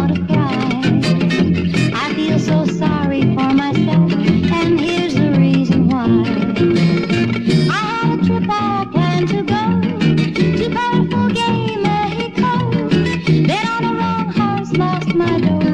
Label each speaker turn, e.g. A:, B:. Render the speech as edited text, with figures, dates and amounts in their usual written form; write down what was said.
A: want to cry. I feel so sorry for myself, and here's the reason why. I had a trip I planned to go to Colorful Gay, Mexico. Then on the wrong horse, lost my dough.